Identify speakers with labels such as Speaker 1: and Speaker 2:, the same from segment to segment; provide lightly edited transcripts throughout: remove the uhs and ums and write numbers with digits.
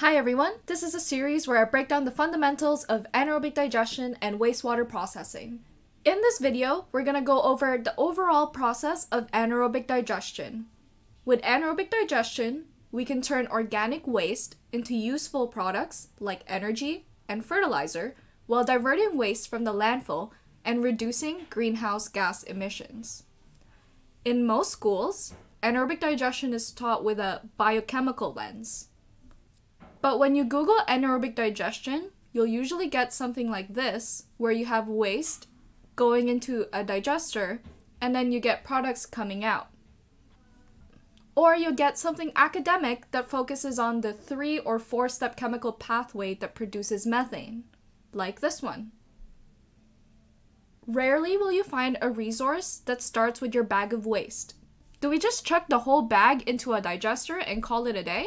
Speaker 1: Hi everyone, this is a series where I break down the fundamentals of anaerobic digestion and wastewater processing. In this video, we're going to go over the overall process of anaerobic digestion. With anaerobic digestion, we can turn organic waste into useful products like energy and fertilizer while diverting waste from the landfill and reducing greenhouse gas emissions. In most schools, anaerobic digestion is taught with a biochemical lens. But when you Google anaerobic digestion, you'll usually get something like this, where you have waste going into a digester, and then you get products coming out. Or you'll get something academic that focuses on the 3 or 4-step chemical pathway that produces methane, like this one. Rarely will you find a resource that starts with your bag of waste. Do we just chuck the whole bag into a digester and call it a day?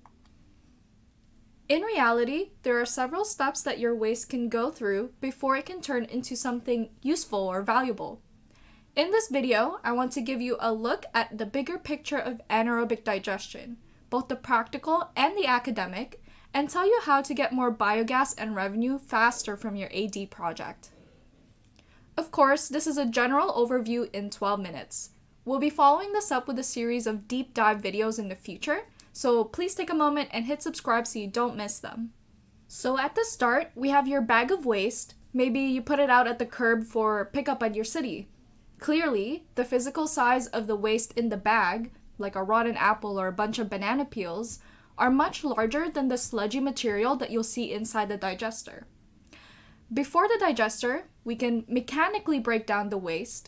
Speaker 1: In reality, there are several steps that your waste can go through before it can turn into something useful or valuable. In this video, I want to give you a look at the bigger picture of anaerobic digestion, both the practical and the academic, and tell you how to get more biogas and revenue faster from your AD project. Of course, this is a general overview in 12 minutes. We'll be following this up with a series of deep dive videos in the future, so please take a moment and hit subscribe so you don't miss them. So at the start, we have your bag of waste. Maybe you put it out at the curb for pickup at your city. Clearly, the physical size of the waste in the bag, like a rotten apple or a bunch of banana peels, are much larger than the sludgy material that you'll see inside the digester. Before the digester, we can mechanically break down the waste.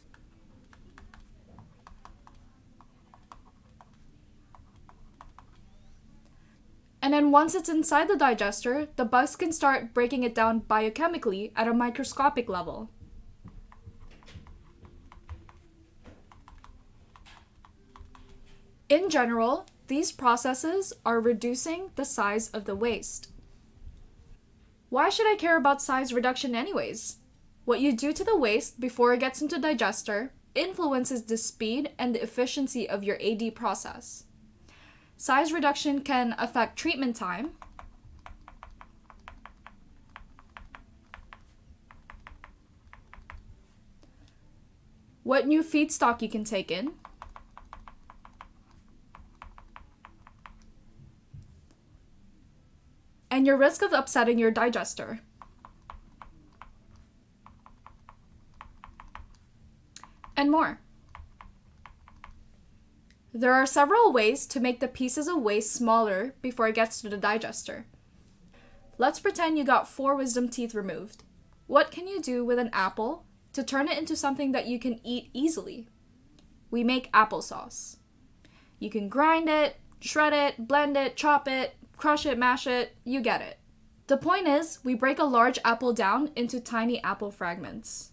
Speaker 1: And then once it's inside the digester, the bugs can start breaking it down biochemically at a microscopic level. In general, these processes are reducing the size of the waste. Why should I care about size reduction anyways? What you do to the waste before it gets into the digester influences the speed and the efficiency of your AD process. Size reduction can affect treatment time, what new feedstock you can take in, and your risk of upsetting your digester. And more. There are several ways to make the pieces of waste smaller before it gets to the digester. Let's pretend you got 4 wisdom teeth removed. What can you do with an apple to turn it into something that you can eat easily? We make applesauce. You can grind it, shred it, blend it, chop it, crush it, mash it, you get it. The point is, we break a large apple down into tiny apple fragments.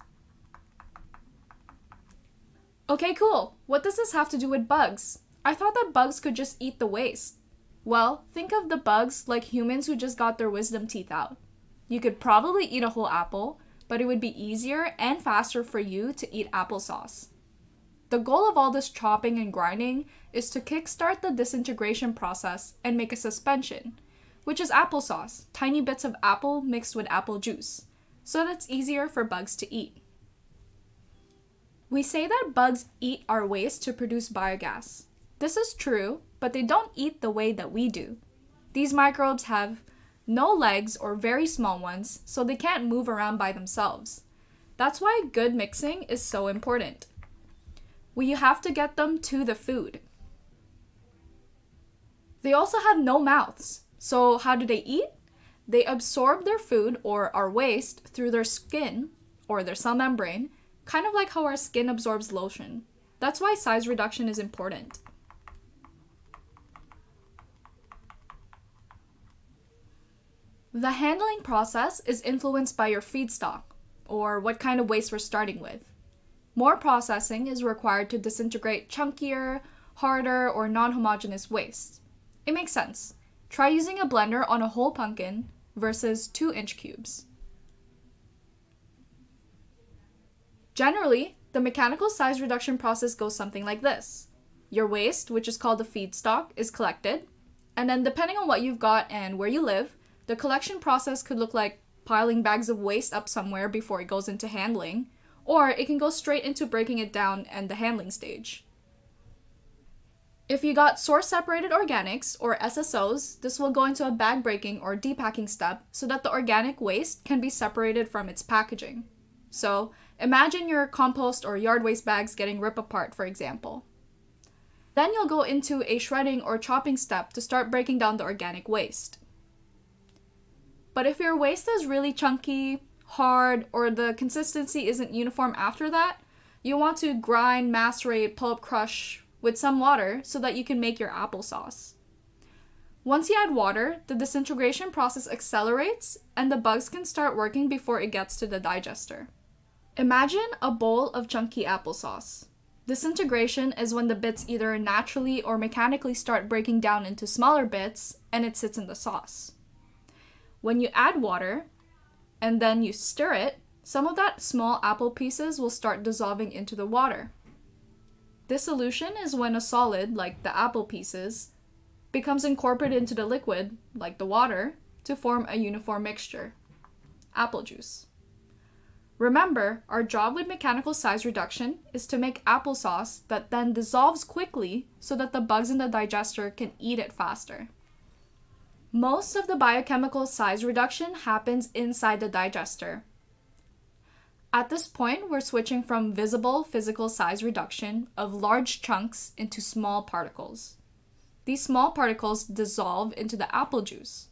Speaker 1: Okay, cool. What does this have to do with bugs? I thought that bugs could just eat the waste. Well, think of the bugs like humans who just got their wisdom teeth out. You could probably eat a whole apple, but it would be easier and faster for you to eat applesauce. The goal of all this chopping and grinding is to kickstart the disintegration process and make a suspension, which is applesauce, tiny bits of apple mixed with apple juice, so that it's easier for bugs to eat. We say that bugs eat our waste to produce biogas. This is true, but they don't eat the way that we do. These microbes have no legs or very small ones, so they can't move around by themselves. That's why good mixing is so important. We have to get them to the food. They also have no mouths, so how do they eat? They absorb their food or our waste through their skin or their cell membrane, kind of like how our skin absorbs lotion. That's why size reduction is important. The handling process is influenced by your feedstock, or what kind of waste we're starting with. More processing is required to disintegrate chunkier, harder, or non-homogeneous waste. It makes sense. Try using a blender on a whole pumpkin versus 2-inch cubes. Generally, the mechanical size reduction process goes something like this. Your waste, which is called the feedstock, is collected. And then depending on what you've got and where you live, the collection process could look like piling bags of waste up somewhere before it goes into handling, or it can go straight into breaking it down and the handling stage. If you got source-separated organics, or SSOs, this will go into a bag breaking or depacking step so that the organic waste can be separated from its packaging. So, imagine your compost or yard waste bags getting ripped apart, for example. Then you'll go into a shredding or chopping step to start breaking down the organic waste. But if your waste is really chunky, hard, or the consistency isn't uniform after that, you want to grind, macerate, pulp, crush with some water so that you can make your applesauce. Once you add water, the disintegration process accelerates and the bugs can start working before it gets to the digester. Imagine a bowl of chunky applesauce. Disintegration is when the bits either naturally or mechanically start breaking down into smaller bits and it sits in the sauce. When you add water and then you stir it, some of that small apple pieces will start dissolving into the water. This solution is when a solid, like the apple pieces, becomes incorporated into the liquid, like the water, to form a uniform mixture, apple juice. Remember, our job with mechanical size reduction is to make applesauce that then dissolves quickly so that the bugs in the digester can eat it faster. Most of the biochemical size reduction happens inside the digester. At this point, we're switching from visible physical size reduction of large chunks into small particles. These small particles dissolve into the apple juice.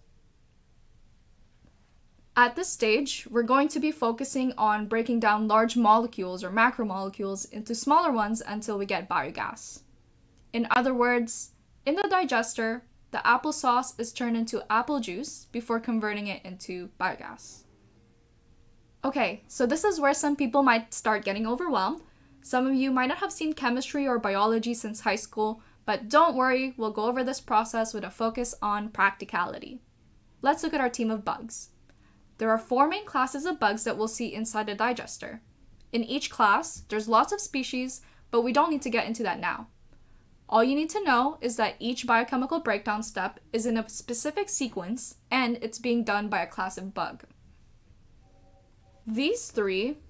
Speaker 1: At this stage, we're going to be focusing on breaking down large molecules or macromolecules into smaller ones until we get biogas. In other words, in the digester, the applesauce is turned into apple juice before converting it into biogas. Okay, so this is where some people might start getting overwhelmed. Some of you might not have seen chemistry or biology since high school, but don't worry, we'll go over this process with a focus on practicality. Let's look at our team of bugs. There are 4 main classes of bugs that we'll see inside the digester. In each class, there's lots of species, but we don't need to get into that now. All you need to know is that each biochemical breakdown step is in a specific sequence, and it's being done by a class of bug. These 3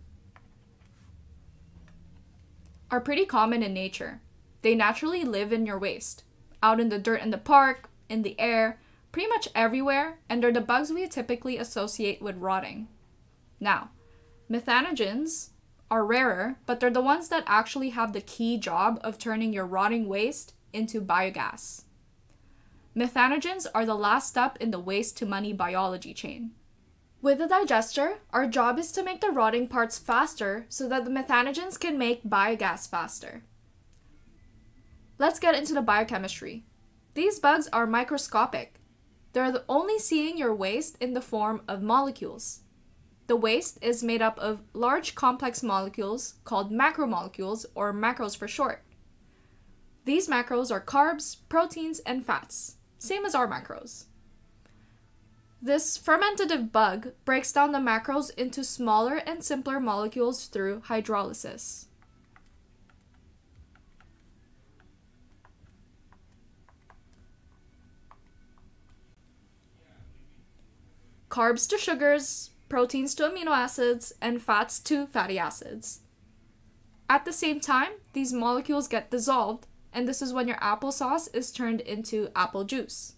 Speaker 1: are pretty common in nature. They naturally live in your waste, out in the dirt in the park, in the air, pretty much everywhere, and they're the bugs we typically associate with rotting. Now, methanogens are rarer, but they're the ones that actually have the key job of turning your rotting waste into biogas. Methanogens are the last step in the waste to money biology chain. With the digester, our job is to make the rotting parts faster so that the methanogens can make biogas faster. Let's get into the biochemistry. These bugs are microscopic. They're only seeing your waste in the form of molecules. The waste is made up of large complex molecules called macromolecules, or macros for short. These macros are carbs, proteins, and fats, same as our macros. This fermentative bug breaks down the macros into smaller and simpler molecules through hydrolysis. Carbs to sugars, proteins to amino acids, and fats to fatty acids. At the same time, these molecules get dissolved, and this is when your applesauce is turned into apple juice.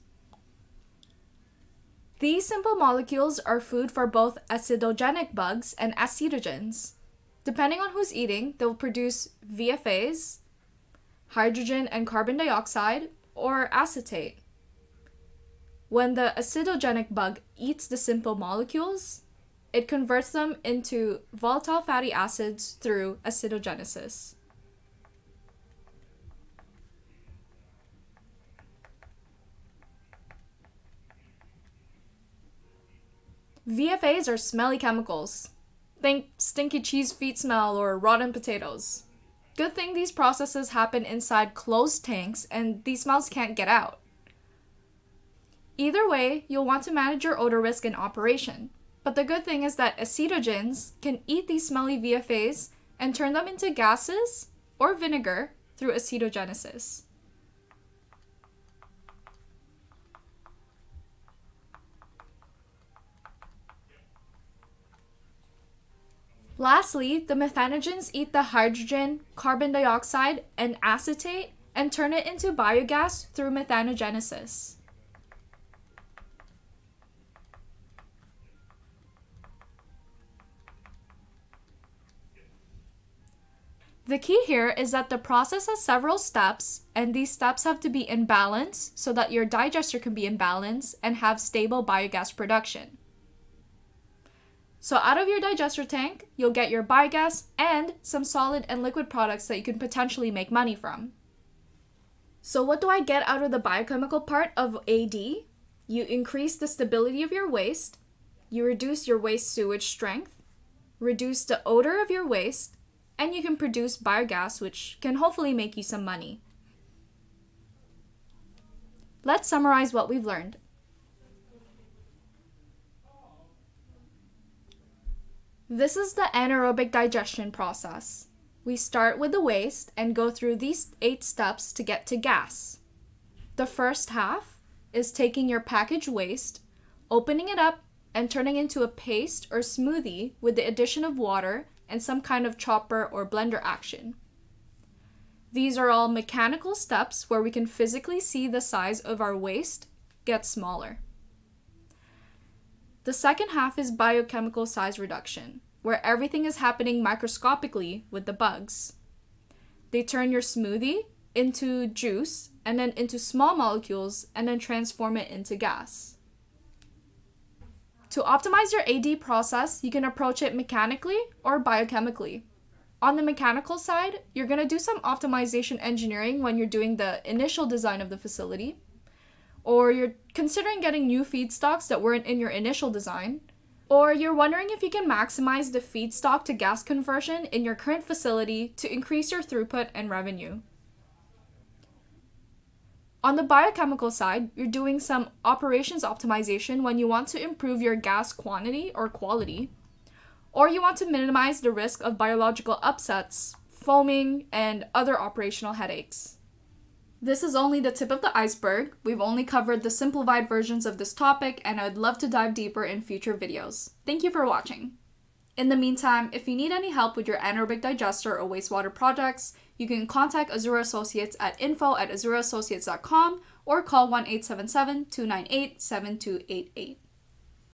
Speaker 1: These simple molecules are food for both acidogenic bugs and acetogens. Depending on who's eating, they'll produce VFAs, hydrogen and carbon dioxide, or acetate. When the acidogenic bug eats the simple molecules, it converts them into volatile fatty acids through acidogenesis. VFAs are smelly chemicals. Think stinky cheese feet smell or rotten potatoes. Good thing these processes happen inside closed tanks and these smells can't get out. Either way, you'll want to manage your odor risk in operation. But the good thing is that acetogens can eat these smelly VFAs and turn them into gases or vinegar through acetogenesis. Lastly, the methanogens eat the hydrogen, carbon dioxide, and acetate and turn it into biogas through methanogenesis. The key here is that the process has several steps, and these steps have to be in balance so that your digester can be in balance and have stable biogas production. So out of your digester tank, you'll get your biogas and some solid and liquid products that you can potentially make money from. So what do I get out of the biochemical part of AD? You increase the stability of your waste, you reduce your waste sewage strength, reduce the odor of your waste, and you can produce biogas, which can hopefully make you some money. Let's summarize what we've learned. This is the anaerobic digestion process. We start with the waste and go through these 8 steps to get to gas. The first half is taking your packaged waste, opening it up, and turning into a paste or smoothie with the addition of water and some kind of chopper or blender action. These are all mechanical steps where we can physically see the size of our waste get smaller. The second half is biochemical size reduction, where everything is happening microscopically with the bugs. They turn your smoothie into juice and then into small molecules and then transform it into gas. To optimize your AD process, you can approach it mechanically or biochemically. On the mechanical side, you're going to do some optimization engineering when you're doing the initial design of the facility, or you're considering getting new feedstocks that weren't in your initial design, or you're wondering if you can maximize the feedstock to gas conversion in your current facility to increase your throughput and revenue. On the biochemical side, you're doing some operations optimization when you want to improve your gas quantity or quality, or you want to minimize the risk of biological upsets, foaming, and other operational headaches. This is only the tip of the iceberg. We've only covered the simplified versions of this topic, and I'd love to dive deeper in future videos. Thank you for watching. In the meantime, if you need any help with your anaerobic digester or wastewater projects, you can contact Azura Associates at info@azuraassociates.com or call 1-877-298-7288.